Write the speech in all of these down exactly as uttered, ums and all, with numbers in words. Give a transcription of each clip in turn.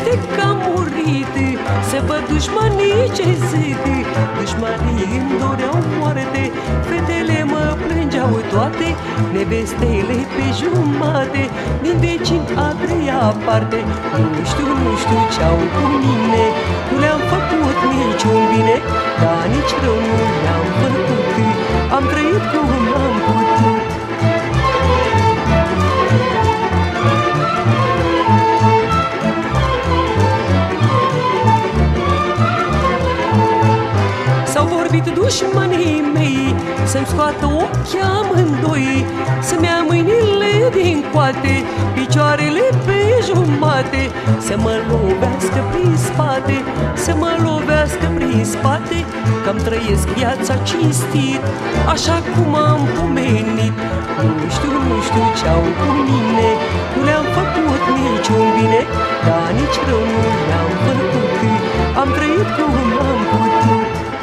uite că am murit, să văd dușmanii ce zic. Dușmanii îmi doreau moarte, fetele mă plângeau toate, nevestele pe jumate, din vecin a treia parte. Nu știu, nu știu ce-au cu mine, nu le-am făcut niciun bine, dar nici rău nu le-am făcut, am trăit cum am putut. S-au vorbit dușmanii mei să-mi scoată ochii amândoi, să-mi ia mâinile din coate, picioarele pe jumate, să mă lovească prin spate, să mă lovească prin spate, că-mi trăiesc viața cinstit, așa cum am pomenit. Nu știu, nu știu ce-au cu mine, nu le-am făcut niciun bine, dar nici rău nu le-am făcut, am trăit cum am putut.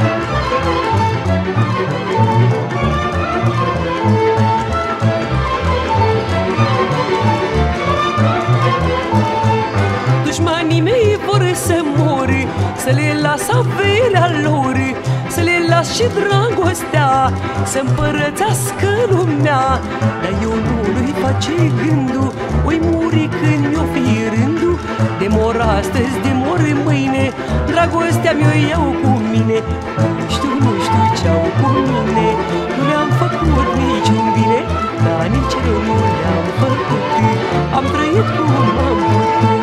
Dușmanii mei vor să mor, să le las averea lor, să le las și dragostea, să împărățească lumea. Dar eu nu lui face gândul, oi muri când mi-o fi rândul. De mor astăzi, de mor mâine, dragostea mi-o iau cu mine. Nu știu, nu știu ce-au cu mine, nu le-am făcut niciun bine, dar nici rău nu le-am făcut, am trăit cum am putut.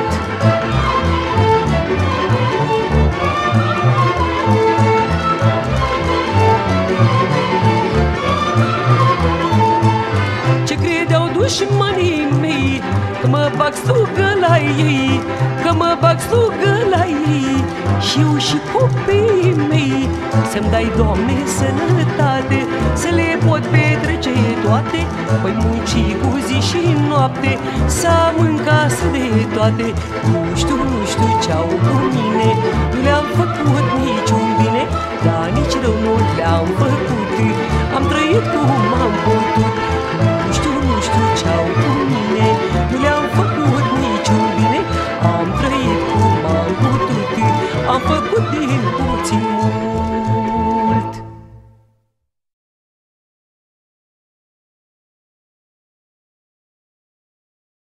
Dușmanii mei, că mă bag slugă la ei, că mă bag slugă la ei, și eu și copiii mei, să-mi dai, Doamne, sănătate, să le pot petrece toate, voi munci cu zi și noapte, să am în casă de toate. Nu știu, nu știu ce-au cu mine, nu le-am făcut niciun bine, dar nici rău nu le-am făcut, am trăit cu